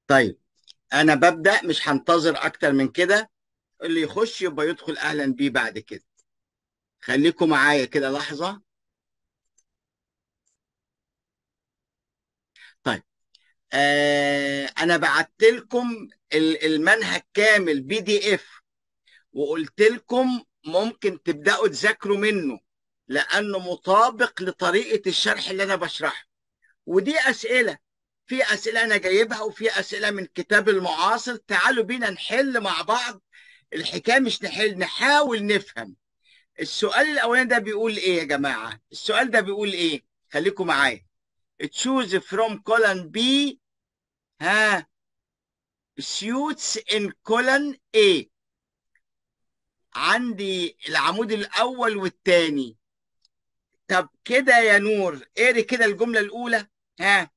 طيب انا ببدأ، مش هنتظر اكتر من كده. اللي يخش يبقى يدخل اهلا بيه بعد كده. خليكم معايا كده لحظة. طيب، انا بعت لكم المنهج كامل PDF، وقلت لكم ممكن تبدأوا تذاكروا منه لأنه مطابق لطريقة الشرح اللي أنا بشرحه. ودي أسئلة، في أسئلة أنا جايبها وفي أسئلة من كتاب المعاصر. تعالوا بينا نحل مع بعض. الحكاية مش نحل، نحاول نفهم. السؤال الأولاني ده بيقول إيه يا جماعة؟ السؤال ده بيقول إيه؟ خليكم معايا. choose from column B ها suits in column A. عندي العمود الأول والثاني. طب كده يا نور اقري كده الجملة الأولى. ها.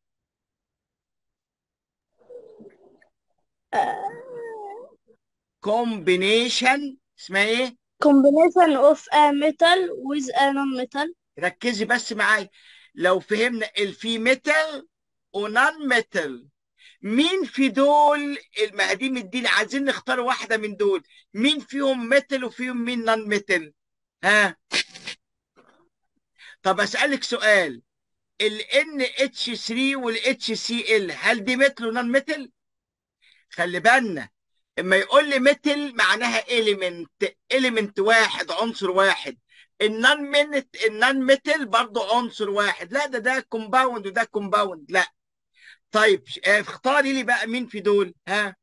combination اسمها ايه؟ combination of a metal with a non-metal. ركزي بس معايا. لو فهمنا في ميتال ونون ميتال، مين في دول المقاديم الدين؟ عايزين نختار واحدة من دول. مين فيهم ميتال وفيهم مين نون ميتال؟ ها. طب أسألك سؤال. ال NH3 وال HCl هل دي ميتال ونون ميتال؟ خلي بالنا، اما يقول لي ميتال معناها إليمنت واحد، عنصر واحد. النون ميتال برضه عنصر واحد. لا، ده كومباوند وده كومباوند. لا. طيب اختاري لي بقى مين في دول. ها.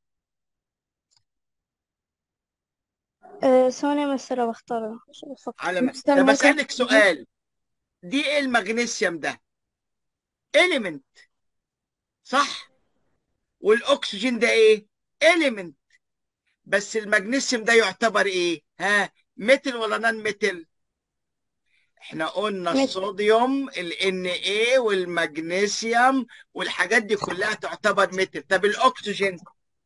ثواني بس أنا بختارها عشان أفكر. مستر طب ممكن اسالك سؤال. دي ايه المغنيسيوم ده؟ إليمنت، صح؟ والاكسجين ده ايه؟ إليمنت. بس المغنيسيوم ده يعتبر ايه؟ ها، ميتال ولا نون ميتال؟ احنا قلنا متر الصوديوم ال Na والمغنيسيوم والحاجات دي كلها تعتبر ميتال. طب الاكسجين؟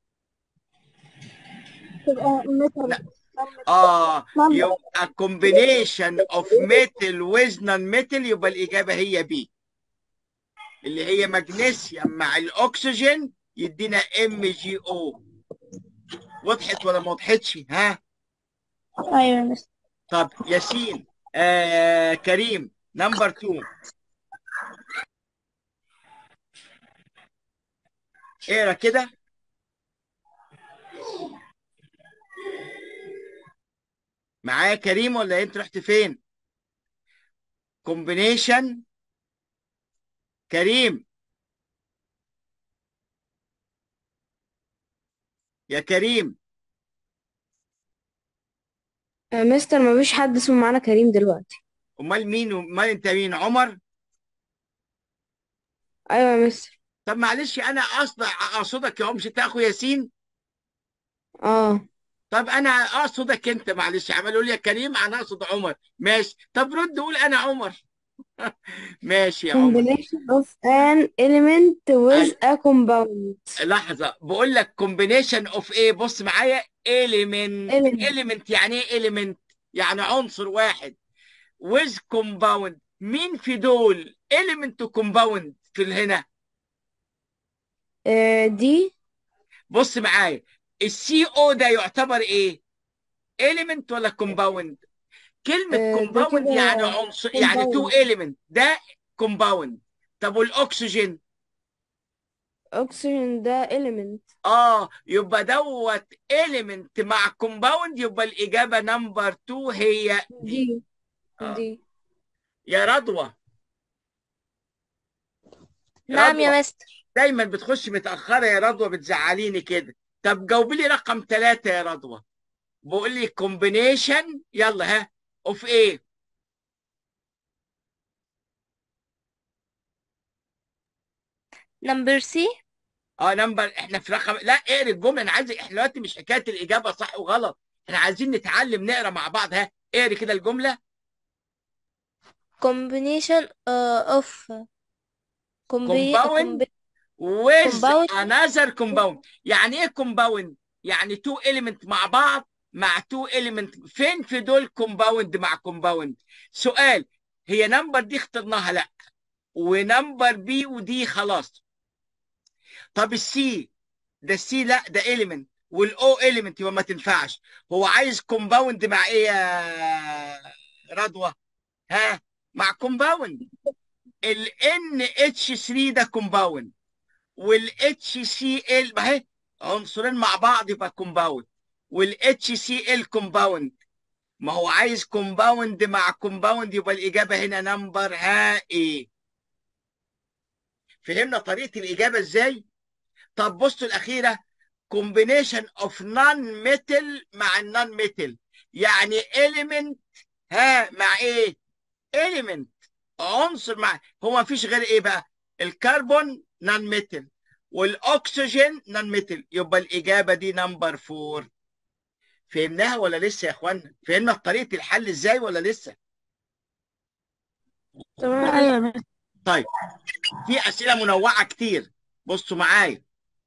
تبقى متر. لا. نمبر. يبقى combination of metal with non-metal، يبقى الإجابة هي بي، اللي هي مغنيسيوم مع الأكسجين يدينا MgO. وضحت ولا ما وضحتش؟ ها. أيوة يا مستر. طب ياسين، كريم، نمبر 2. اقرا كده. معايا كريم ولا انت رحت فين؟ كومبينيشن. كريم، يا كريم. مستر ما فيش حد اسمه معانا كريم دلوقتي. امال مين؟ امال انت مين؟ عمر؟ ايوه يا مستر. طب معلش، انا اقصدك يا مش انت اخو ياسين؟ اه. طب انا اقصدك انت، معلش. عملوا لي يا كريم، انا اقصد عمر. ماشي، طب رد قول انا عمر. ماشي يا عمر. combination of an element with أي... a compound. لحظة، بقول لك كومبينيشن اوف ايه. بص معايا. element. element. element يعني ايه element؟ يعني عنصر واحد. with compound، مين في دول element و compound في هنا؟ دي. بص معايا. السي او ده يعتبر ايه؟ element ولا compound؟ كلمة ده compound كده يعني عنصر، يعني two compound. element. ده compound. طب والاكسجين؟ oxygen ده element. يبقى دوت element مع compound، يبقى الإجابة نمبر 2 هي دي. دي. اه. دي. يا رضوى. نعم رضوى، يا مستر. دايما بتخش متأخرة يا رضوى، بتزعليني كده. طب جاوبي لي رقم 3 يا رضوى. بقول لي combination، يلا ها، اوف ايه؟ نمبر سي. نمبر. احنا في رقم. لا، اقري الجمله. انا عايز، احنا دلوقتي مش حكايه الاجابه صح وغلط، احنا عايزين نتعلم نقرا مع بعض. ها، اقري كده الجمله. combination of compound with compound. another compound. يعني ايه compound؟ يعني two element مع بعض مع two element. فين في دول compound مع compound؟ سؤال. هي نمبر دي اخترناها؟ لا. ونمبر بي ودي خلاص. طب السي ده السي لا ده element، والاو element يبقى ما تنفعش. هو عايز كومباوند مع ايه يا رضوى؟ ها، مع كومباوند. ال NH3 ده كومباوند، وال HCl ما هي عنصرين مع بعض يبقى كومباوند، وال HCl كومباوند. ما هو عايز كومباوند مع كومباوند، يبقى الإجابة هنا نمبر ها ايه. فهمنا طريقة الإجابة ازاي؟ طب بصوا الأخيرة، combination of non metal مع النون metal، يعني element ها مع ايه؟ element، عنصر مع، هو ما فيش غير ايه بقى؟ الكربون نون ميتال والاكسجين نون ميتال، يبقى الاجابه دي نمبر 4. فهمناها ولا لسه يا اخوانا؟ فهمنا طريقه الحل ازاي ولا لسه؟ تمام. ايوه يا مستر. طيب، في اسئله منوعه كتير. بصوا معايا،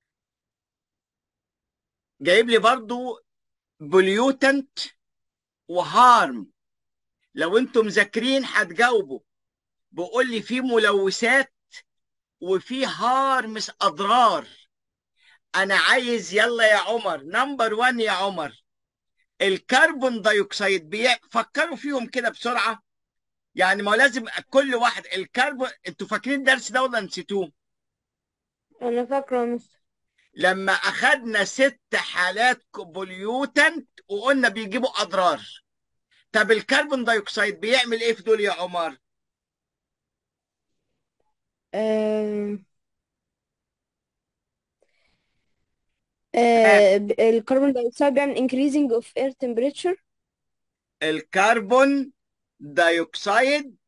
جايب لي برضو بوليوتنت وهارم. لو انتم مذاكرين هتجاوبوا. بيقول لي في ملوثات وفي هارمس اضرار. انا عايز يلا يا عمر نمبر 1 يا عمر، الكربون دايوكسيد فكروا فيهم كده بسرعه. يعني ما هو لازم كل واحد الكربون، انتوا فاكرين الدرس ده ولا نسيتوه؟ انا فاكره يا مستر. لما اخدنا 6 حالات بوليوتنت وقلنا بيجيبوا اضرار. طب الكربون دايوكسيد بيعمل ايه في دول يا عمر؟ آه... ها، الكربون دايوكسيد بيعمل increasing of air temperature. الكربون دايوكسيد،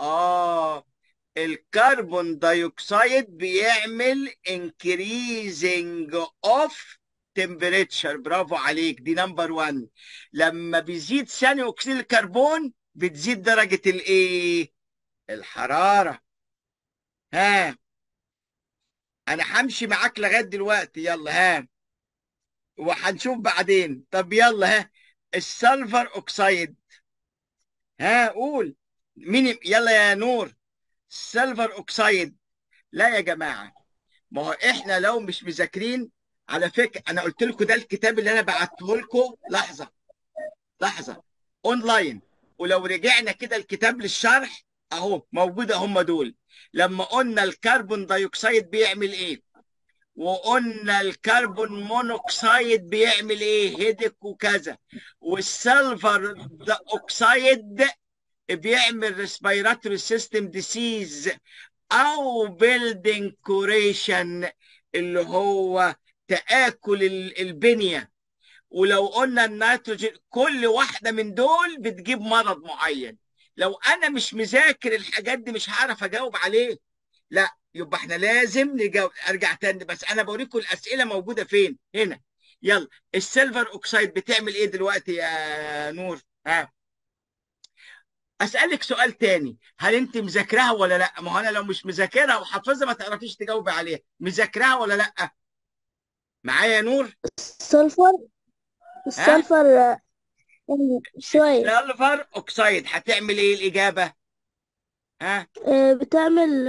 الكربون دايوكسيد بيعمل increasing of temperature. برافو عليك، دي نمبر 1. لما بيزيد ثاني اكسيد الكربون بتزيد درجة الايه؟ الحرارة. ها، انا همشي معاك لغاية دلوقتي، يلا ها، وهنشوف بعدين. طب يلا ها، السلفر اوكسيد، ها قول مين، يلا يا نور. سلفر اوكسيد، لا يا جماعة، ما هو احنا لو مش مذاكرين، على فكره انا قلت لكم ده الكتاب اللي انا بعته لكم، لحظه لحظه، اونلاين. ولو رجعنا كده الكتاب للشرح اهو موجوده، هم دول. لما قلنا الكربون دايوكسيد بيعمل ايه، وقلنا الكربون مونوكسيد بيعمل ايه، هيدك وكذا، والسلفر اوكسيد بيعمل ريسبيراتوري سيستم ديسيز او بيلدينج كوريشن، اللي هو تآكل البنية. ولو قلنا النيتروجين، كل واحدة من دول بتجيب مرض معين. لو انا مش مذاكر الحاجات دي مش هعرف اجاوب عليه. لا، يبقى احنا لازم نجاوب. ارجع تاني، بس انا بوريكم الاسئلة موجودة فين هنا. يلا، السيلفر اوكسيد بتعمل ايه دلوقتي يا نور؟ ها، اسالك سؤال تاني، هل انت مذاكراها ولا لا؟ ما هو انا لو مش مذاكرها وحافظها ما تعرفيش تجاوبي عليها. مذاكراها ولا لا؟ معايا يا نور؟ السلفر ها، السلفر شوية. السلفر اوكسيد هتعمل ايه الاجابه؟ ها، بتعمل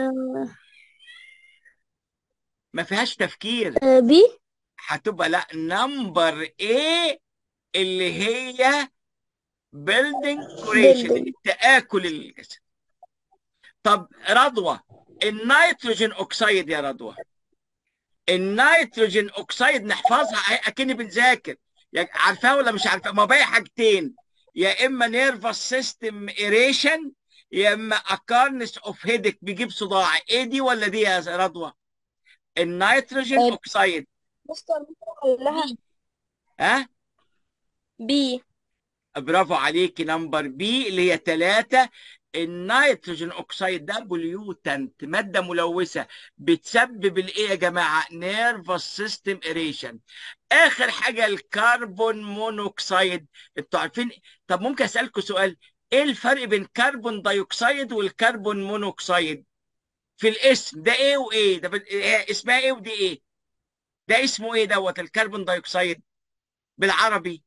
ما فيهاش تفكير. بي هتبقى لا نمبر ايه، اللي هي بيلدينج كوريشن، بيلدينج. تآكل الجسد. طب رضوى، النيتروجين اوكسيد يا رضوى، النيتروجين اوكسيد نحفظها اهي اكني بنذاكر. عارفاها ولا مش عارفاها؟ ما باقي حاجتين، يا اما نيرفس سيستم ايريشن، يا اما اكارنس اوف هيدك بيجيب صداع. ايه دي ولا دي يا رضوى؟ النيتروجين اوكسيد. مستر ممكن لها ها، بي. برافو عليكي، نمبر بي اللي هي 3. النيتروجين اوكسيد ده بوليوتنت، ماده ملوثه، بتسبب الايه يا جماعه؟ نيرفس سيستم اريشن. اخر حاجه الكربون مونوكسيد، انتوا عارفين. طب ممكن اسالكم سؤال، ايه الفرق بين كربون دايوكسيد والكربون مونوكسيد في الاسم؟ ده ايه وايه ده اسمها ايه ودي ايه؟ ده اسمه ايه دوت الكربون دايوكسيد بالعربي؟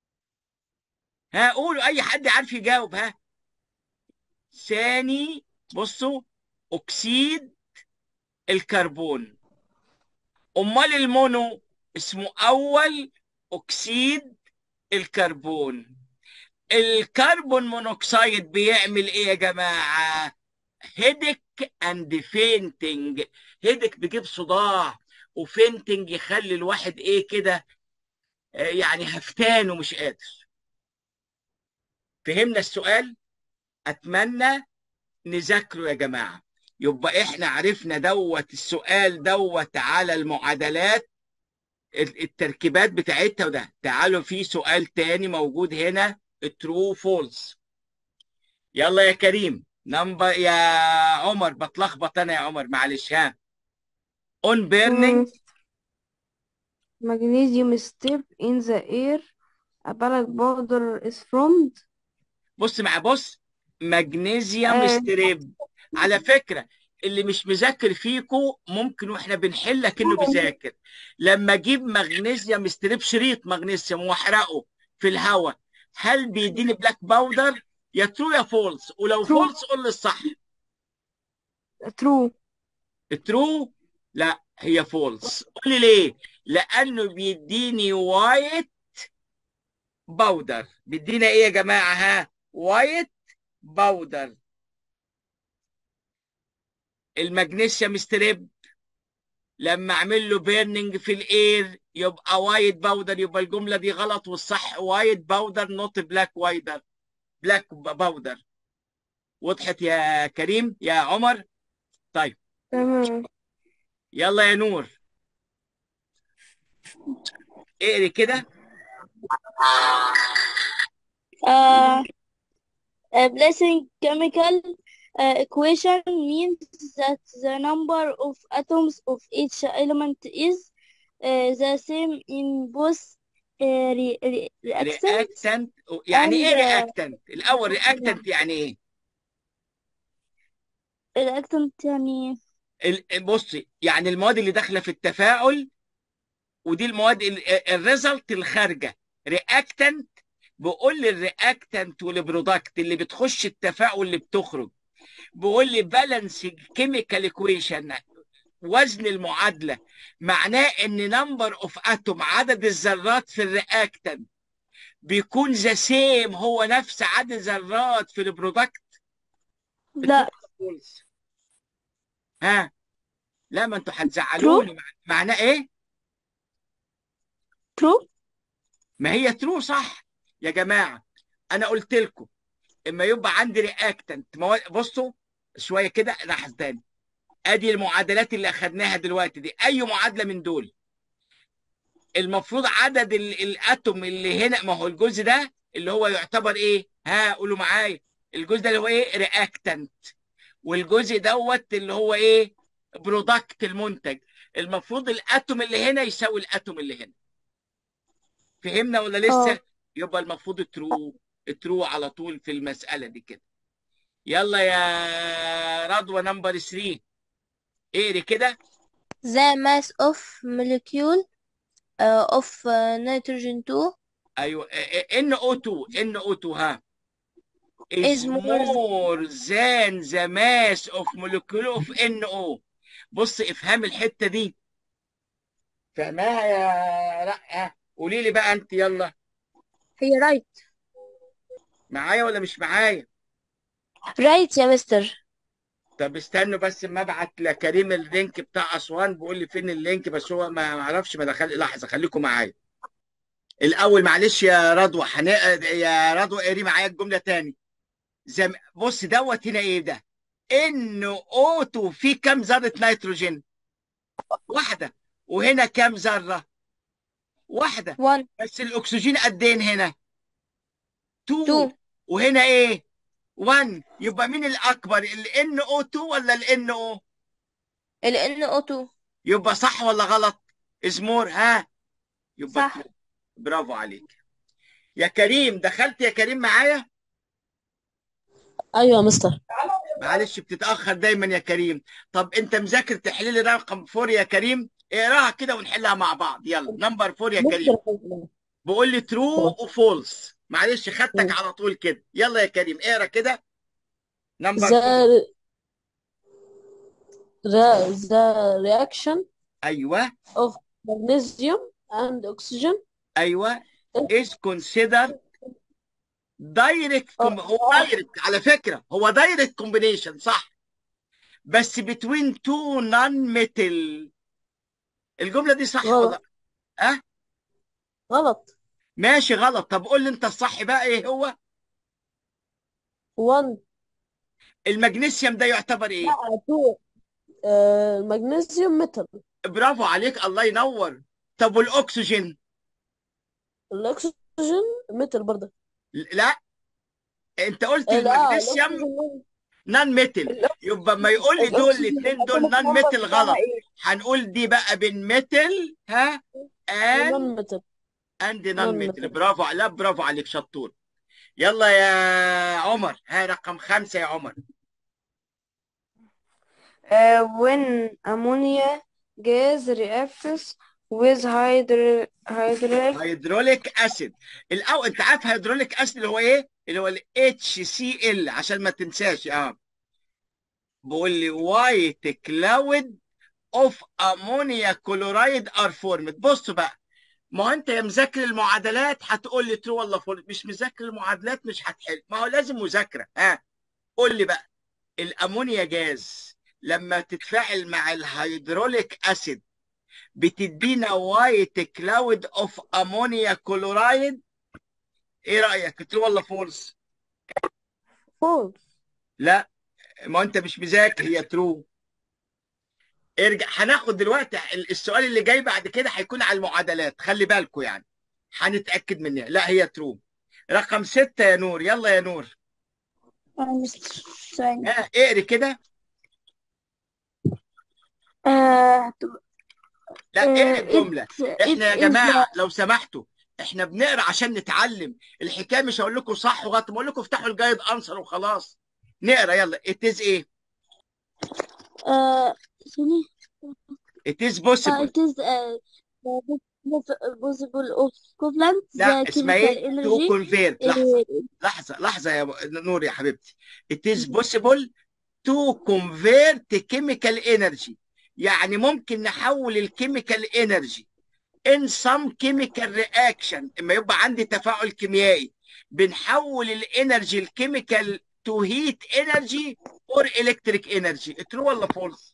ها قولوا، اي حد عارف يجاوب. ها، ثاني، بصوا، اكسيد الكربون. امال المونو اسمه أول أكسيد الكربون. الكربون مونوكسيد بيعمل إيه يا جماعة؟ هيدك اند فينتنج. هيدك بيجيب صداع، وفينتنج يخلي الواحد إيه كده، يعني هفتان ومش قادر. فهمنا السؤال؟ أتمنى نذاكره يا جماعة. يبقى إحنا عرفنا السؤال على المعادلات، التركيبات بتاعتها. وده تعالوا في سؤال تاني موجود هنا، true false. يلا يا كريم نمبر، يا عمر بتلخبط انا يا عمر معلش. ها. on burning. magnesium step in the air a black powder is formed. بص مغنيسيوم آه ستريب. على فكرة اللي مش مذاكر فيكو ممكن واحنا بنحل كأنه بيذاكر. لما اجيب مغنيسيوم ستريب، شريط مغنيسيوم، واحرقه في الهواء، هل بيديني بلاك باودر؟ يا ترو يا فولس، ولو true فولس قول لي الصح. true. ترو؟ لا هي فولس. قول لي ليه؟ لانه بيديني وايت باودر. بيدينا ايه يا جماعه؟ ها، وايت باودر. المغنيسيوم ستريب لما اعمل له بيرنينج في الاير يبقى وايت باودر. يبقى الجمله دي غلط، والصح وايت باودر نوت بلاك وايدر، بلاك باودر. وضحت يا كريم يا عمر؟ طيب تمام. يلا يا نور اقري كده. Uh, Placing chemical equation means that the number of atoms of each element is the same in both reactants رياكتنت يعني and ايه؟ رياكتنت الاول، رياكتنت يعني ايه؟ reactant يعني بصي، يعني المواد اللي داخله في التفاعل، ودي المواد الريزلت الخارجه. رياكتنت بقول لي الرياكتنت والبرودكت اللي بتخش التفاعل اللي بتخرج. بقول لي بالانس كيميكال ايكويشن، وزن المعادله، معناه ان نمبر اوف اتوم، عدد الذرات في الرياكتنت بيكون ذا سيم، هو نفس عدد الذرات في البرودكت. لا. ها، لا ما انتوا true هتزعلوني. معناه ايه؟ true. ما هي ترو صح يا جماعه. انا قلت لكم اما يبقى عندي رياكتنت مواد، بصوا شويه كده لحظه تاني. ادي المعادلات اللي اخدناها دلوقتي دي، اي معادله من دول المفروض عدد الاتوم اللي هنا، ما هو الجزء ده اللي هو يعتبر ايه؟ ها قولوا معايا. الجزء ده اللي هو ايه؟ رياكتنت. والجزء اللي هو ايه؟ برودكت، المنتج. المفروض الاتوم اللي هنا يساوي الاتوم اللي هنا. فهمنا ولا لسه؟ اه يبقى المفروض ترو. ترو على طول في المسألة دي كده. يلا يا رضوى نمبر 3 اقري كده. The mass of molecule of nitrogen 2 ايوه، NO2. NO2 ها is is more more than the mass of molecule of NO. بص افهم الحتة دي، فهمها يا رأى؟ قولي لي بقى انت يلا، هي right. معايا ولا مش معايا؟ right يا مستر. طب استنوا بس اما ابعت لكريم اللينك بتاع اسوان. بيقول لي فين اللينك، بس هو ما اعرفش، ما دخل. لحظه خليكم معايا الاول معلش يا رضوى. يا رضوى قري معايا الجمله تاني. بص هنا ايه ده؟ ان او 2 في كام ذره نيتروجين؟ واحده. وهنا كام ذره؟ واحده. 1 بس الاكسجين قدين هنا؟ 2. 2 وهنا ايه؟ 1. يبقى مين الاكبر، ال او 2 ولا ال او؟ ال NO2 يبقى صح ولا غلط؟ ازمور ها؟ يبقى صح. ترو. برافو عليك يا كريم. دخلت يا كريم معايا؟ ايوه يا مستر. معلش بتتأخر دايما يا كريم. طب انت مذاكر تحليل رقم 4 يا كريم؟ اقراها كده ونحلها مع بعض. يلا نمبر 4 يا كريم. مستر بقول لي ترو وفولس. معلش خدتك على طول كده. يلا يا كريم اقرا كده نمبر 4. the the reaction ايوه of magnesium and oxygen. ايوه is considered direct هو direct على فكره، هو direct combination صح، بس between two non-metal. الجمله دي صح ولا غلط. ها؟ غلط. ماشي غلط. طب قول لي انت الصح بقى ايه هو؟ 1. المغنيسيوم ده يعتبر ايه؟ لا 2. المغنيسيوم ميتال. برافو عليك، الله ينور. طب والاكسجين؟ الاكسجين ميتال برضه. لا، انت قلت لا المغنيسيوم الاكسجين. نون ميتال، يبقى ما يقول لي دول الاكسجين الاثنين دول الاتوميك نون نمبر ميتال بتاعها غلط. ايه؟ هنقول دي بقى بين ميتال ها نون and ميتال. and non نون metal. ميتال. برافو، لا برافو عليك شطور. يلا يا عمر، ها رقم 5 يا عمر. when ammonia gas reacts with هيدروليك اسيد. الاول انت عارف هيدروليك اسيد اللي هو ايه؟ اللي هو ال HCl عشان ما تنساش. بقول لي وايت كلاود اوف امونيا كلورايد ار فورمد. بص بقى، ما هو انت يا مذاكر المعادلات هتقول لي ترو ولا فول، مش مذاكر المعادلات مش هتحل. ما هو لازم مذاكره. قول لي بقى، الامونيا جاز لما تتفاعل مع الهيدروليك اسيد بتدينا وايت كلاود اوف امونيا كلورايد. ايه رايك، ترو ولا فولس؟ فولس. لا، ما انت مش مذاكر، هي ترو. ارجع، هناخد دلوقتي السؤال اللي جاي بعد كده هيكون على المعادلات، خلي بالكم يعني هنتاكد منها. لا هي ترو. رقم 6 يا نور، يلا يا نور. ثانية. اقري كده. لا اقري الجمله. احنا يا it is جماعه لو سمحتوا، احنا بنقرا عشان نتعلم. الحكايه مش هقول لكم صح وغلط، بقول لكم افتحوا الجايد انسر وخلاص. نقرا يلا. it is ايه؟ ثانية. it is possible. it is possible of equivalent لا the اسمها chemical ايه؟ to energy. convert. لحظه يا نور يا حبيبتي. it is possible to convert chemical energy، يعني ممكن نحول الكيميكال انرجي in some chemical reaction. اما يبقى عندي تفاعل كيميائي بنحول الانرجي الكيميكال to heat energy or electric energy. true ولا false؟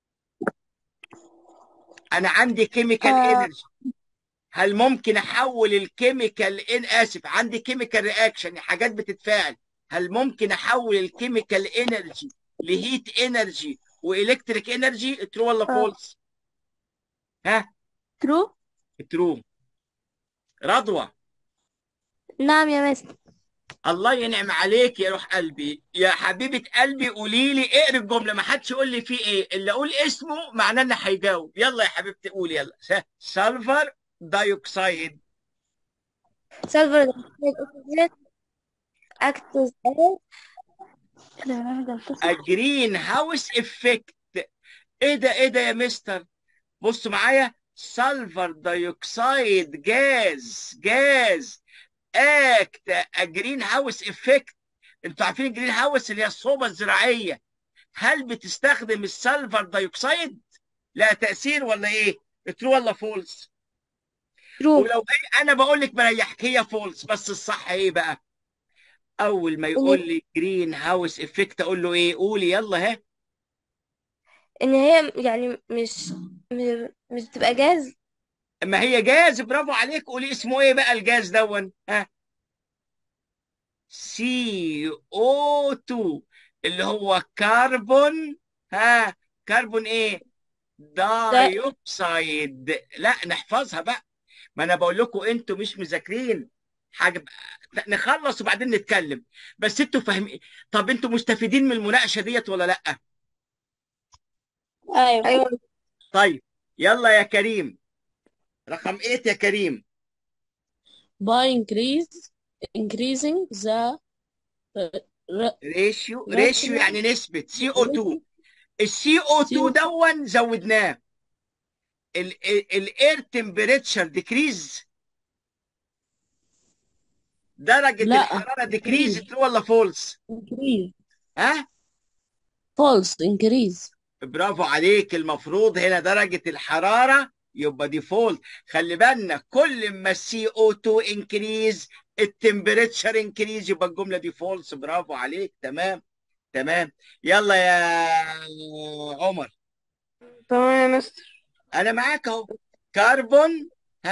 انا عندي كيميكال انرجي، هل ممكن احول الكيميكال عندي كيميكال رياكشن، حاجات بتتفاعل، هل ممكن احول الكيميكال انرجي لهيت انرجي والكتريك انرجي؟ ترو ولا فولس؟ ها؟ true. ترو. رضوى. نعم يا مستر. الله ينعم عليك يا روح قلبي يا حبيبه قلبي، قولي لي اقري الجمله، ما حدش يقول لي فيه ايه، اللي اقول اسمه معناه انه هيجاوب. يلا يا حبيبتي قولي يلا. سلفر دايوكسيد. Sulfur dioxide acts as جرين هاوس افكت. ايه ده ايه ده يا مستر؟ بصوا معايا، سلفر دايوكسيد جاز اكت جرين هاوس افكت. انتوا عارفين الجرين هاوس اللي هي الصوبة الزراعية، هل بتستخدم السلفر دايوكسيد؟ لا تأثير ولا ايه؟ ترو ولا فولس؟ true. ولو ايه انا بقول لك بريحك هي فولس، بس الصح ايه بقى؟ اول ما يقول لي جرين هاوس افكت اقول له ايه؟ قولي يلا. ها؟ ان هي يعني مش بتبقى جاز. ما هي جاز، برافو عليك. قولي اسمه ايه بقى الجاز دون؟ ها؟ CO2 اللي هو كربون. كربون ايه؟ دايوكسيد. لا نحفظها بقى، ما انا بقول لكم انتوا مش مذاكرين حاجه. نخلص وبعدين نتكلم، بس انتوا فاهمين. طب انتوا مستفيدين من المناقشه ديت ولا لا؟ أيوة. طيب يلا يا كريم، رقم 8 يا كريم. by increasing the ريشيو يعني نسبه CO2. السي او 2 دون زودناه. الاير تمبريتشر ديكريز، درجه لا الحراره ديكريز ولا فولس؟ increase. ها؟ false increase. برافو عليك. المفروض هنا درجه الحراره يبقى ديفولت. خلي بالنا كل ما السي او 2 انكريز التمبريتشر انكريز، يبقى الجمله دي فولس. برافو عليك. تمام تمام. يلا يا عمر. تمام يا مستر. انا معاك اهو. كربون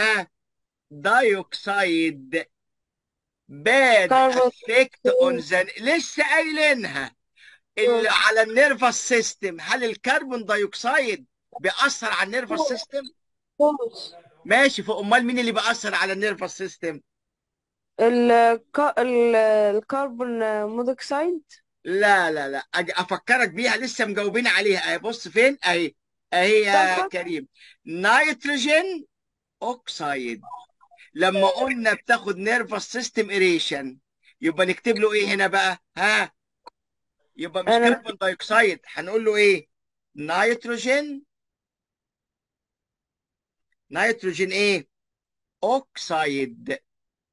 دايوكسيد باد كاربون. افكت اون ذا، لسه قايلينها على النيرفس سيستم. هل الكربون دايوكسيد بيأثر على النيرفس سيستم؟ فولس. ماشي. امال مين اللي بيأثر على النيرفس سيستم؟ الكربون مونوكسيد. لا لا لا، افكرك بيها، لسه مجاوبين عليها. اهي بص فين، اهي يا سلفر. كريم. نيتروجين اوكسيد. لما قلنا بتاخد نيرفس سيستم اريشن، يبقى نكتب له ايه هنا بقى؟ يبقى مش انا كربون دايوكسيد، هنقول له ايه؟ نيتروجين. نيتروجين ايه؟ اوكسيد.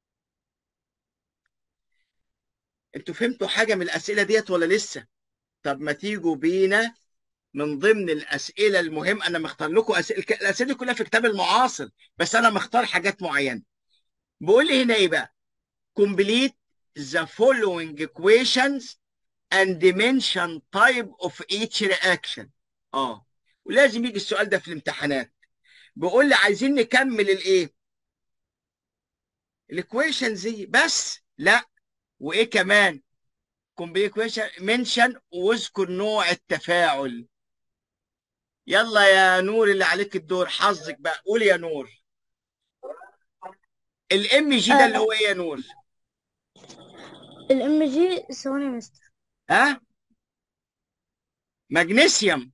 انتوا فهمتوا حاجه من الاسئله ديت ولا لسه؟ طب ما تيجوا بينا من ضمن الاسئله المهمه. انا مختار لكم الاسئله دي كلها في كتاب المعاصر، بس انا مختار حاجات معينه. بقول لي هنا ايه بقى؟ complete the following equations and mention type of each reaction. ولازم يجي السؤال ده في الامتحانات. بيقول لي عايزين نكمل الايه؟ الايكويشنز دي بس؟ لا، وايه كمان؟ complete equation mention، واذكر نوع التفاعل. يلا يا نور اللي عليك الدور، حظك بقى. قول يا نور. الام جي ده اللي هو ايه يا نور؟ الام جي ثواني يا مستر. ها؟ مغنيسيوم.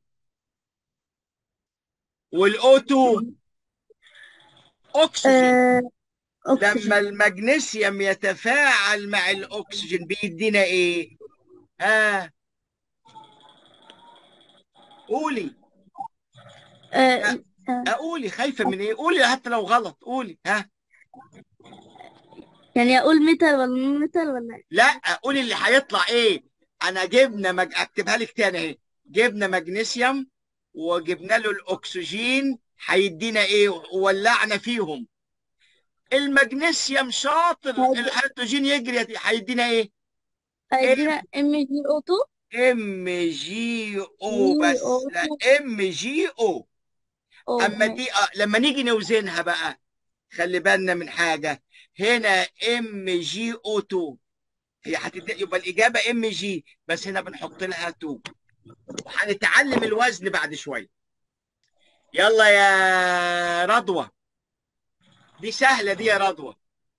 والاو 2 اكسجين. لما اكسجين. المغنيسيوم يتفاعل مع الاكسجين بيدينا ايه؟ قولي. آه، قولي، خايفه من ايه؟ قولي حتى لو غلط، قولي. يعني اقول ميتال ولا نون ميتال ولا إيه؟ لا، قولي اللي هيطلع ايه. انا جبنا اكتبها لك تاني اهي. جبنا مغنيسيوم وجبنا له الاكسجين، هيدينا ايه؟ وولعنا فيهم. المغنيسيوم شاطر، الهيدروجين يجري، هيدينا ايه؟ هيدينا ام جي او 2. ام جي او. بس لا، ام جي او. اما دي لما نيجي نوزنها بقى، خلي بالنا من حاجه. هنا ام جي او 2 هي يبقى الاجابه ام جي، بس هنا بنحط لها 2. وهنتعلم الوزن بعد شويه. يلا يا رضوى. دي سهله دي يا رضوى.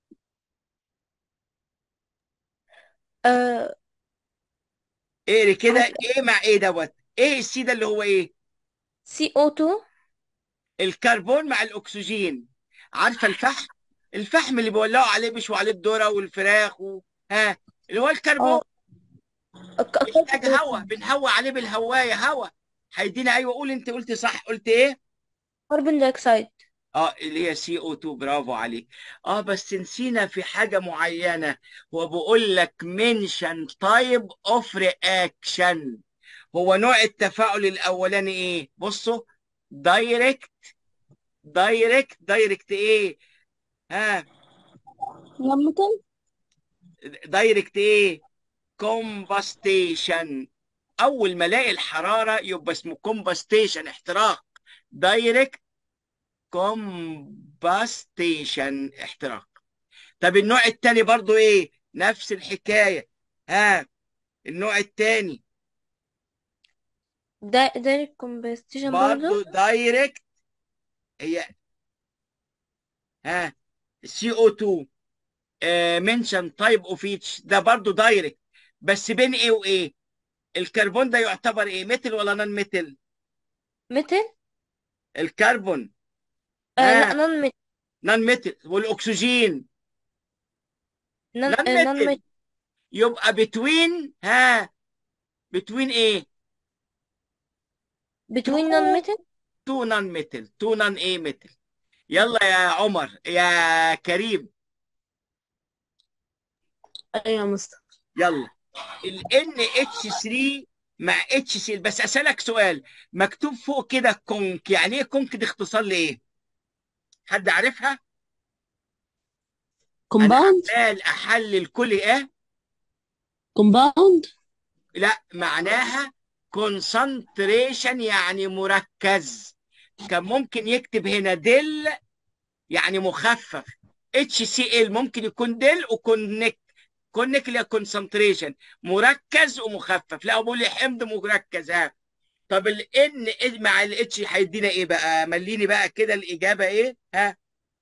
اقري كده. ايه مع ايه دوت؟ ايه السي ده اللي هو ايه؟ CO2. الكربون مع الاكسجين. عارفه الفحم؟ الفحم اللي بيولعوا عليه بيشوا عليه الذره والفراخ اللي هو الكربون. محتاج هواء، بنهوى عليه بالهوايه هواء، هيدينا. ايوه قول. انت قلت صح. قلت ايه؟ كربون دايوكسيد. اللي هي سي او 2. برافو عليك. بس نسينا في حاجه معينه. هو بيقول لك منشن تايب اوف رياكشن. هو نوع التفاعل الاولاني ايه؟ بصوا. دايركت. دايركت ايه؟ نون ميتال. دايركت ايه؟ كومباستيشن. اول ما الاقي الحراره يبقى اسمه كومباستيشن، احتراق. دايركت كومباستيشن، احتراق. طب النوع الثاني برضو ايه؟ نفس الحكايه. النوع الثاني دايركت كومبستيشن برضو برضه. دايركت. هي سي او 2 منشن تايب اوف ايتش. ده برضو دايركت، بس بين ايه وايه؟ الكربون ده يعتبر ايه؟ ميتل ولا نون ميتل؟ ميتال. الكربون لا، نون ميتال. نون ميتل. والاكسجين نون نون ميتل. ميتال. يبقى بتوين ايه؟ between non metal. تو نون ميتل. تو نون ايه ميتل. يلا يا عمر يا كريم. ايوه يا مستر. يلا. ال NH3 مع HCl. بس اسالك سؤال. مكتوب فوق كده كونك، يعني ايه كونك؟ دي اختصار لايه؟ حد عارفها؟ انا كومباوند. عمال احلل كل ايه. كومباوند. لا، معناها concentration يعني مركز. كان ممكن يكتب هنا دل يعني مخفف. HCl ممكن يكون دل وكونك. كونك اللي هي concentration مركز ومخفف. لا، بقول لي حمض مركز. ها، طب ال N مع ال H هيدينا ايه بقى؟ مليني بقى كده الاجابه ايه؟ ها،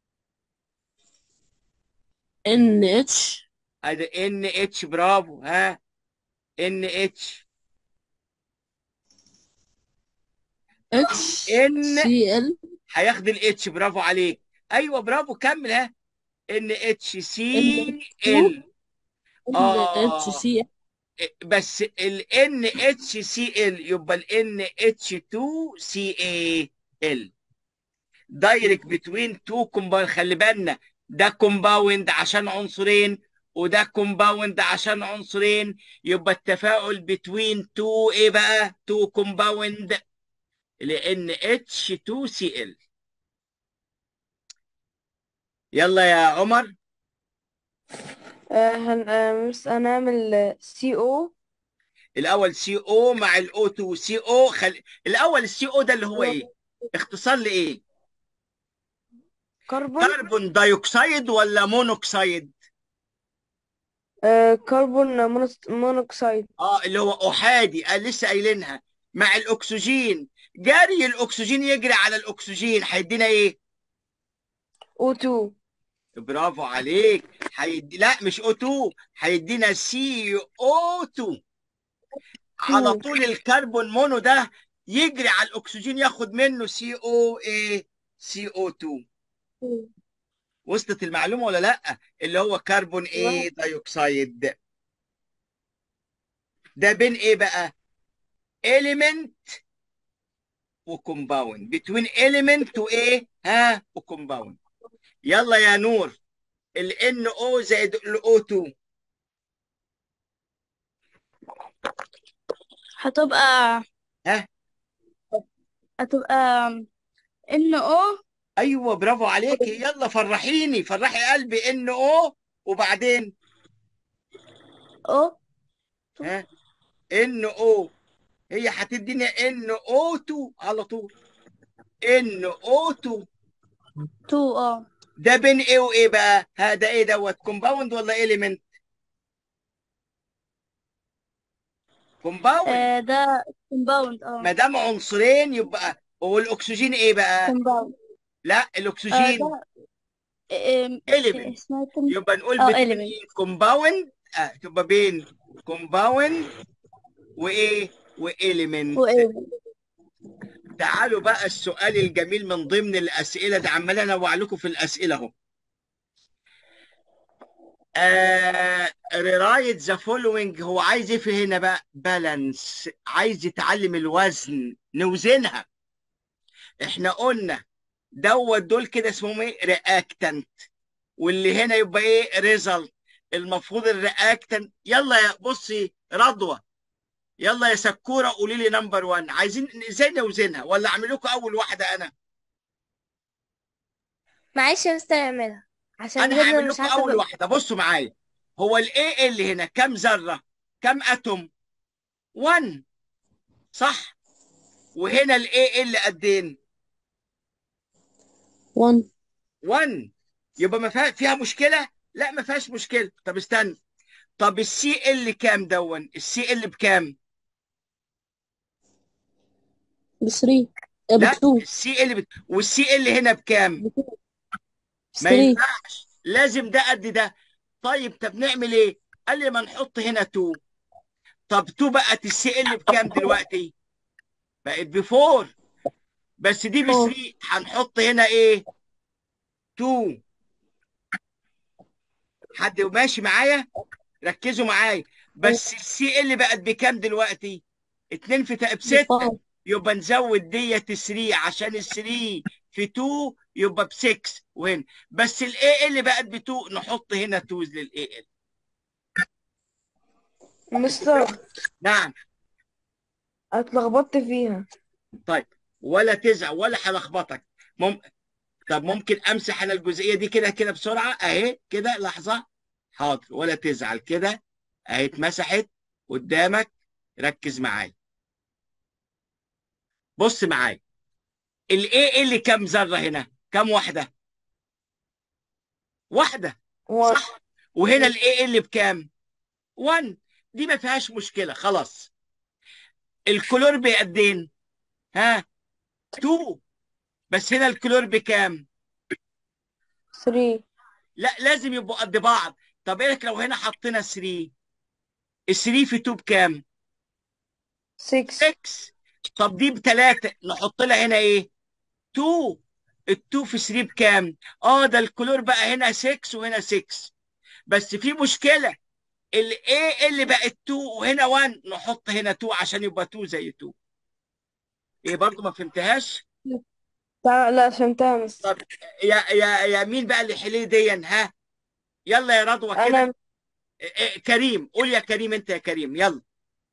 NH. ادي NH. برافو. ها، NH. N HCl. هياخد ال H. برافو عليك. ايوه برافو، كمل. ها، NH2. NHCl. اه، NHCl. بس ال NHCl يبقى ال NH2CAL دايركت بتوين تو كومباوند. خلي بالنا، ده كومباوند عشان عنصرين وده كومباوند عشان عنصرين، يبقى التفاعل بتوين تو ايه بقى؟ تو كومباوند لان NH2CL. يلا يا عمر. بس هنعمل CO. الاول CO مع الO2. CO الاول CO ده اللي هو ايه؟ اختصار لايه؟ كربون. كربون دايوكسيد ولا مونوكسيد؟ كربون مونوكسيد. اللي هو احادي. لسه قايلينها. مع الاكسجين، جري الاكسجين يجري على الاكسجين هيدينا ايه؟ O2. برافو عليك. لا مش O2، هيدينا CO2. على 2. طول الكربون مونو ده يجري على الاكسجين ياخد منه CO ايه؟ CO2. وصلت المعلومه ولا لا؟ اللي هو كربون ايه دايوكسيد. ده بين ايه بقى؟ element وكومباوند. بتوين element وايه؟ ها، وكومباوند. يلا يا نور. ال NO زائد ال O2. هتبقى ها، هتبقى NO. ايوه برافو عليك. يلا فرحيني، فرحي قلبي. NO وبعدين O. ها NO. هي هتديني NO2 على طول. NO2 2. ده بين ايه وايه بقى؟ ده ايه دوت؟ كومباوند ولا element؟ كومباوند. ده كومباوند. ما دام عنصرين يبقى. هو الاكسجين ايه بقى؟ كومباوند. لا، الاكسجين ده element. اسمها يبقى نقول بتوين element. ايه؟ كومباوند. تبقى بين كومباوند وايه؟ واليمنت. وإيه. تعالوا بقى السؤال الجميل من ضمن الاسئله ده، عمال انوع لكم في الاسئله اهو. ريرايت ذا فولوينج. هو عايز ايه في هنا بقى؟ بالانس. عايز يتعلم الوزن، نوزنها. احنا قلنا دول كده اسمهم ايه؟ رياكتنت. واللي هنا يبقى ايه؟ ريزلت. المفروض الرياكتنت. يلا يا بصي رضوى، يلا يا سكوره قولي لي نمبر 1. عايزين ازاي نوزنها ولا اعمل لكم اول واحده انا؟ معلش يا مستر اعملها عشان انا بجد هعمل انا مش لكم عارفه اول واحده. بصوا معايا. هو الاي اللي هنا كام ذره؟ كام اتوم؟ 1 صح. وهنا الاي اللي قدين؟ 1. 1. يبقى ما فيها مشكله؟ لا ما فيهاش مشكله. طب استنى. طب السي اللي كام دون؟ السي اللي بكام؟ ب3. لا، ب2. السي اللي والسي اللي هنا بكام؟ ما ب3. ينفعش، لازم ده قد ده. طب نعمل ايه؟ قال لي ما نحط هنا 2. طب 2 بقت السي ال بكام دلوقتي؟ بقت ب4. بس دي ب3. هنحط هنا ايه؟ 2. حد ماشي معايا؟ ركزوا معايا. بس السي ال بقت بكام دلوقتي؟ 2 في ب6. ب5. يبقى نزود ديت 3 عشان ال 3 في 2 يبقى ب6. وهنا بس الاي ال بقت ب2 نحط هنا 2 للاي ال. مستر نعم. اتلخبطت فيها. طيب، ولا تزعل ولا هلخبطك. طب ممكن امسح انا الجزئيه دي كده كده بسرعه اهي كده لحظه. حاضر ولا تزعل كده اهي اتمسحت قدامك. ركز معايا بص معايا. الايه اللي كام ذره هنا؟ كام واحده؟ واحده وان. صح. وهنا الايه اللي بكام؟ 1. دي ما فيهاش مشكله خلاص. الكلور بقدين؟ ها 2. بس هنا الكلور بكام؟ 3. لا لازم يبقوا قد بعض. طب ايه لو هنا حطينا 3؟ ال 3 في 2 بكام؟ 6. 6. طب دي ب3 نحط لها هنا ايه؟ 2. ال2 في 3 بكام؟ ده الكلور بقى هنا 6 وهنا 6. بس في مشكلة. الايه اللي بقت 2 وهنا 1 نحط هنا 2 عشان يبقى 2 زي 2. ايه برضو ما فهمتهاش؟ لا فهمتها يا مستر. طب يا مين بقى اللي حليه دي؟ ها يلا يا رضوى كده. انا كريم قول يا كريم، انت يا كريم يلا.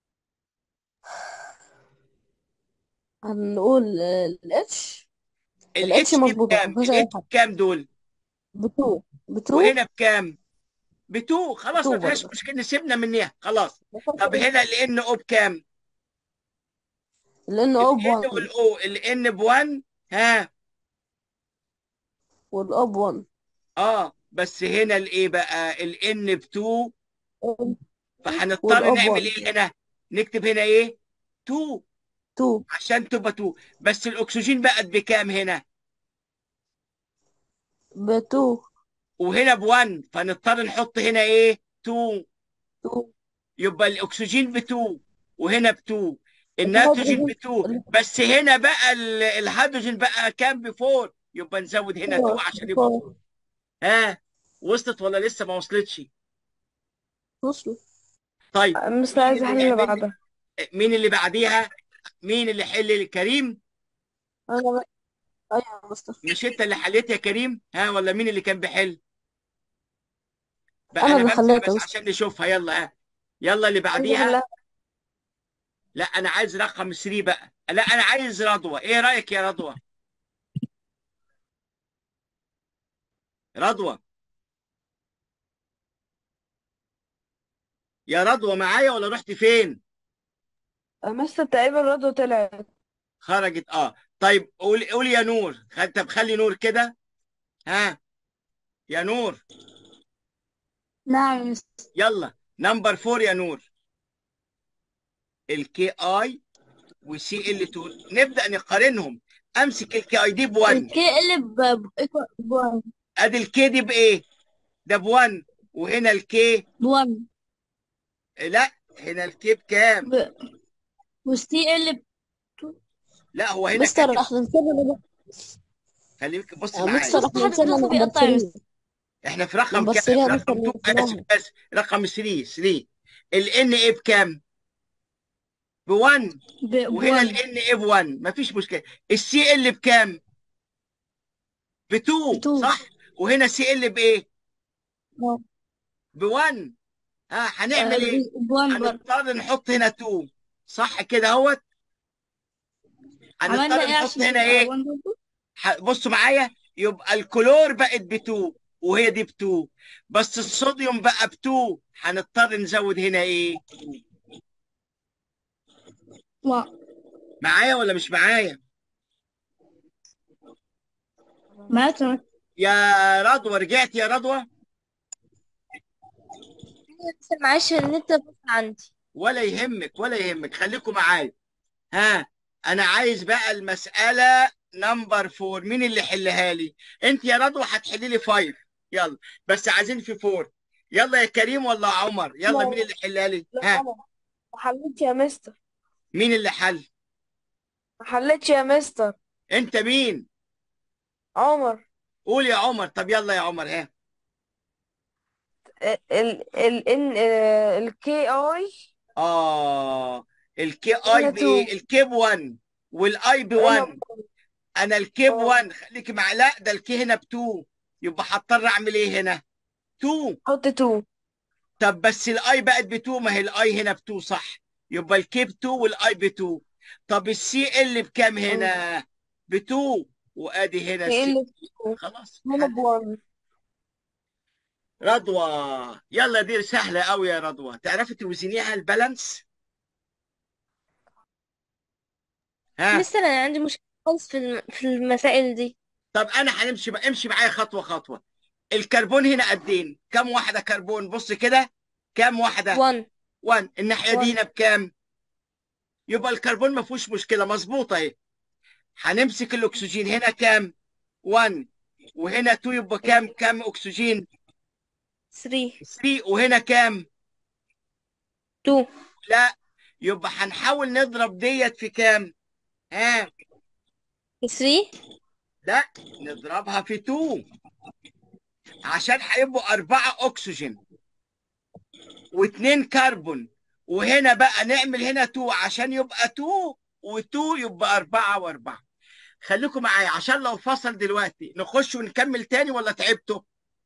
هنقول الاتش. الاتش الاتش دي مظبوطة بكام؟ مفيهاش أي الاتش حاجة. بكام دول؟ بتو بتو وهنا بكام؟ ب2. خلاص بتو ما فيهاش برضه. مشكله سيبنا منها خلاص. مفيهاش طب أي هنا حاجة. الان او بكام؟ لأن أوب الان 1 والاو. الان ب1. ها والأوب 1. بس هنا الايه بقى؟ الان ب2. فهنضطر والأوب نعمل 1 ايه هنا؟ نكتب هنا ايه؟ 2 2 عشان تبقى 2. بس الاكسجين بقت بكام هنا؟ بتو وهنا ب1 فنضطر نحط هنا ايه؟ 2. 2. يبقى الاكسجين ب2 وهنا ب2. النيتروجين الهيدروجين ب2. بس هنا بقى الهيدروجين بقى كام؟ ب4. يبقى نزود هنا 2 عشان يبقى 4. ها وصلت ولا لسه ما وصلتش؟ وصلوا. طيب مستر مين عايز اللي احل اللي يعمل؟ بعدها. مين اللي بعديها؟ مين اللي حل الكريم؟ أنا بقى. أيوة يا مستر. مش انت اللي حليت يا كريم؟ ولا مين اللي كان بيحل؟ بقى أنا انا اللي بمسح حليت يا بس مستر. عشان نشوفها. يلا يلا اللي عايز بعديها. احلها. لا انا عايز رقم 3 بقى. لا انا عايز رضوى. ايه رايك يا رضوى؟ رضوى يا رضوى معايا ولا رحت فين؟ مستر تقريبا رضوى طلعت. خرجت طيب قول يا نور. طب خلي نور كده. ها يا نور نعم يا مستر. يلا نمبر 4 يا نور. الكي اي والسي ال 2 نبدا نقارنهم. امسك الكي اي دي ب1. الكي اللي بوان. ادي الكي دي بايه؟ ده ب1. وهنا الكي بوان. لا هنا الكي بكام؟ والسي اللي لا هو هنا مستر كاتب. احنا نسينا نمبر. خليك بص مستر معايا. احنا نسينا حد نمبر بيقطع يا 3. مستر. احنا في رقم نمبر كام؟ 3 يا في مستر رقم 2. اسف نسيناها. بس رقم 3. الان ايه بكام؟ ب1. وهنا بوان. الان ايه ب1 مفيش مشكله. السي ال بكام؟ ب2 بتو. صح. وهنا سي ال بايه؟ ب1. هنعمل ايه؟ بوان برضه. هنضطر نحط هنا 2 صح كده اهوت. عملنا هنضطر ايه نحط عشان هنا تبقى ايه؟ وان برضه؟ بصوا معايا. يبقى الكلور بقت ب2 وهي دي ب2. بس الصوديوم بقى ب2 هنضطر نزود هنا ايه؟ معايا ولا مش معايا؟ معناته يا رضوى رجعت يا رضوى؟ بس معلش النت بس عندي. ولا يهمك ولا يهمك خليكم معايا. انا عايز بقى المسألة نمبر 4. مين اللي يحلها لي؟ انت يا رضوى هتحلي لي 5. يلا بس عايزين في 4. يلا يا كريم ولا عمر؟ يلا لا مين اللي يحلها لي؟ لا انا ما حلتش يا مستر. مين اللي حل؟ ما حلتش يا مستر. انت مين؟ عمر. قول يا عمر. طب يلا يا عمر. الكي اي الكي اي هنا 2 بايه؟ الكي ب1 والاي وهنا ب1. انا الكي اه ب1 خليك مع. لا ده الكي هنا ب2. يبقى هضطر اعمل ايه هنا؟ 2. حط 2. طب بس الاي بقت ب2. ما هي الاي هنا ب2 صح. يبقى الكي ب2 والاي ب2. طب السي ال بكام هنا؟ ب2. وادي هنا كأن سي. في خلاص هنا بوان. رضوى يلا دي سهله قوي يا رضوى، تعرفي توزنيها البالانس؟ ها مستر انا عندي مشكلة خالص في المسائل دي. طب انا هنمشي بقى، امشي معايا خطوه خطوه. الكربون هنا قدين؟ كم واحده كربون؟ بص كده، كم واحده؟ 1 1. الناحيه دي 1 هنا بكام؟ يبقى الكربون ما فيهوش مشكله، مظبوطه اهي. هنمسك الاكسجين هنا كام؟ 1. وهنا 2، يبقى كام اكسجين؟ 3 3. وهنا كام؟ 2 لا، يبقى هنحاول نضرب ديت في كام؟ ها 3 لا، نضربها في 2 عشان هيبقوا 4 اكسجين و2 كربون. وهنا بقى نعمل هنا 2 عشان يبقى 2 و2 يبقى 4 و4. خليكم معايا عشان لو فصل دلوقتي نخش ونكمل تاني ولا تعبتوا؟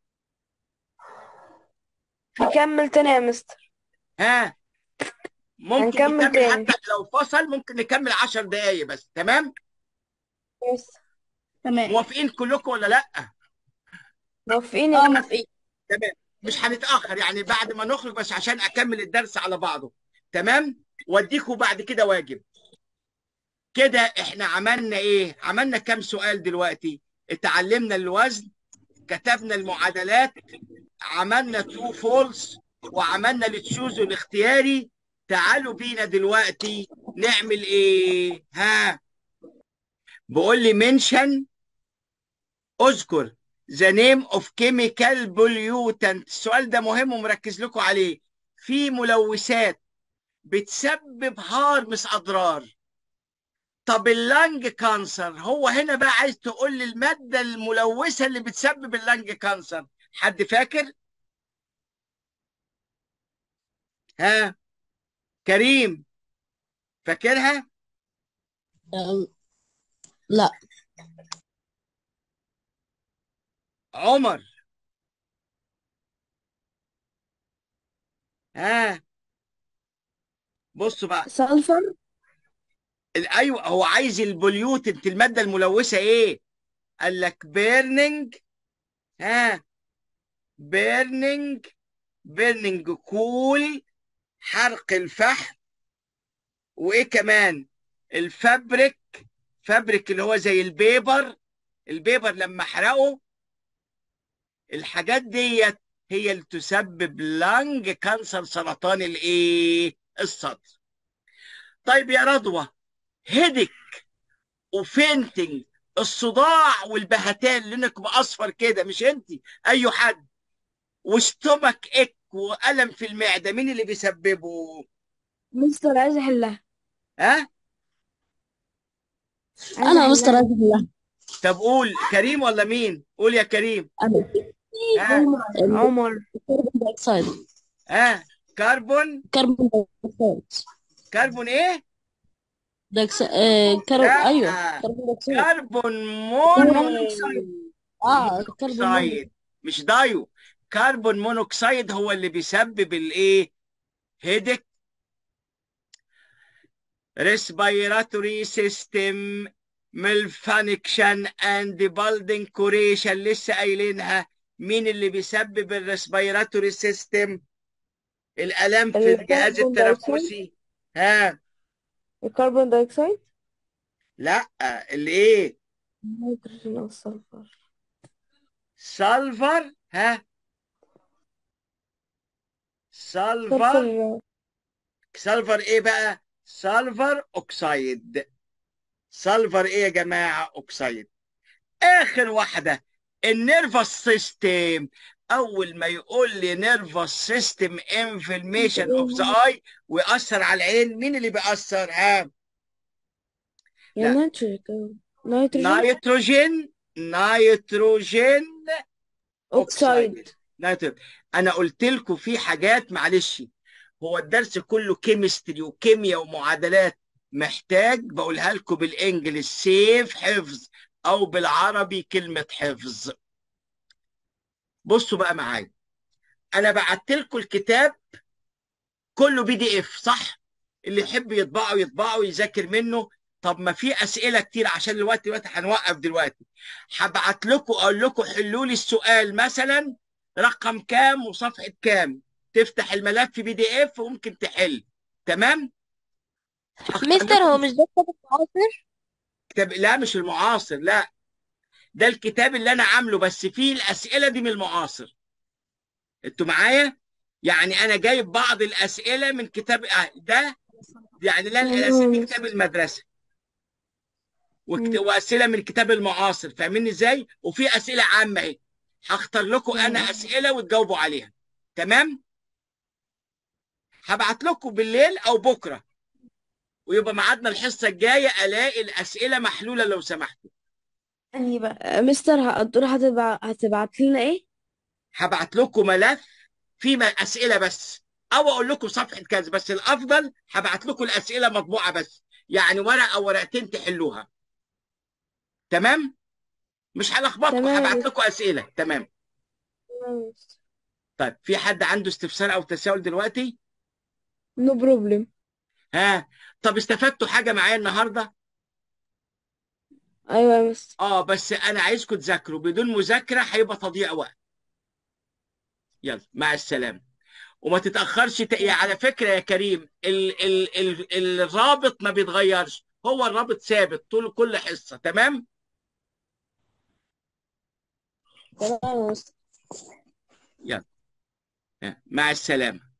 نكمل تاني يا مستر. ها ممكن هنكمل نكمل تاني. حتى لو فصل، ممكن نكمل 10 دقايق بس. تمام؟ مستر تمام. موافقين كلكم ولا لا؟ موافقين يا مستر. موافقين. تمام، مش هنتأخر يعني بعد ما نخرج بس عشان أكمل الدرس على بعضه. تمام؟ واديكوا بعد كده واجب. كده احنا عملنا ايه؟ عملنا كام سؤال دلوقتي؟ اتعلمنا الوزن، كتبنا المعادلات، عملنا ترو فولس، وعملنا التشوز الاختياري. تعالوا بينا دلوقتي نعمل ايه؟ ها بقول لي منشن، اذكر the name of chemical pollutant. السؤال ده مهم ومركز لكم عليه. في ملوثات بتسبب هارمس اضرار. طب اللنج كانسر، هو هنا بقى عايز تقول لي المادة الملوثة اللي بتسبب اللنج كانسر. حد فاكر؟ ها كريم فاكرها؟ لا. عمر ها بصوا بقى. سلفر. ايوه هو عايز البوليوتنت، المادة الملوثة ايه؟ قال لك بيرنينج. ها بيرنينج كول، حرق الفحم. وايه كمان؟ الفابريك، فابريك اللي هو زي البيبر لما احرقه. الحاجات ديت هي اللي تسبب لانج كانسر، سرطان الايه؟ الصدر. طيب يا رضوى، هيدك وفينتنج، الصداع والبهتان، لانك باصفر كده مش انت، اي حد، وستومك ايك والم في المعده، مين اللي بيسببه؟ مستر عايز احلها. ها عايز انا مستر احلها. عايز بالله. طب قول كريم ولا مين؟ قول يا كريم. انا ها عمر. الكربون دايوكسيد. ها كربون. كربون دايوكسيد. كربون ايه؟ ايوه لا، كربون دايوكسيد. كربون مونوكسيد. كربون مونوكسيد. مونوكسيد مش دايو. كربون مونوكسيد هو اللي بيسبب الايه؟ هيدك، respiratory system malfunction and balding correlation. لسه قايلينها. مين اللي بيسبب الريسبيراتوري سيستم؟ الالام في الجهاز الكربون دايوكسيد. التنفسي. ها الكربون دايوكسيد. لا، اللي ايه؟ النيتروجين او السلفر. سلفر. ها سلفر. سلفر. سلفر ايه بقى؟ سلفر اوكسايد. سلفر ايه يا جماعه؟ اوكسايد. اخر واحده النيرفس سيستم. اول ما يقول لي نيرفس سيستم انفلميشن اوف ذا اي ويأثر على العين، مين اللي بيأثر؟ ها يا لا، نيتروجين. نيتروجين اوكسايد. اوكسايد. نيتروجين. انا قلت لكم في حاجات، معلش هو الدرس كله كيمستري وكيمياء ومعادلات، محتاج بقولها لكم بالانجلش سيف حفظ، او بالعربي كلمة حفظ. بصوا بقى معايا، انا بعت لكم الكتاب كله PDF صح؟ اللي يحب يطبعه يطبعه يذاكر منه. طب ما في اسئله كتير عشان الوقت دلوقتي هنوقف دلوقتي. هبعت لكم اقول لكم حلوا لي السؤال مثلا رقم كام وصفحه كام، تفتح الملف في PDF وممكن تحل. تمام. هختار مستر هو لكم مش ده كتاب المعاصر؟ كتاب، لا مش المعاصر، لا ده الكتاب اللي انا عامله، بس فيه الاسئله دي من المعاصر. انتوا معايا؟ يعني انا جايب بعض الاسئله من كتاب ده، يعني لا الاسئله دي تمام. كتاب المدرسه مم. واسئله من الكتاب المعاصر، فاهمين ازاي؟ وفي اسئله عامه اهي. هختار لكم انا تمام. اسئله وتجاوبوا عليها. تمام. هبعت لكم بالليل او بكره، ويبقى ميعادنا الحصه الجايه الاقي الاسئله محلوله لو سمحتوا. انهي بقى مستر هتقول هتبعت لنا ايه؟ هبعت لكم ملف فيه اسئله بس، او اقول لكم صفحه كذا، بس الافضل هبعت لكم الاسئله مطبوعه بس، يعني ورقه او ورقتين تحلوها. تمام. مش هلخبطكم، تمام. هبعت لكم اسئله. تمام. تمام. طيب في حد عنده استفسار او تساؤل دلوقتي؟ نو بروبلم. ها؟ طب استفدتوا حاجه معايا النهارده؟ ايوه يا مستر. بس انا عايزكم تذاكروا، بدون مذاكره هيبقى تضييع وقت. يلا مع السلامه. وما تتاخرش على فكره يا كريم، الرابط ما بيتغيرش، هو الرابط ثابت طول كل حصه. تمام. تمام يا مستر. يلا. مع السلامه.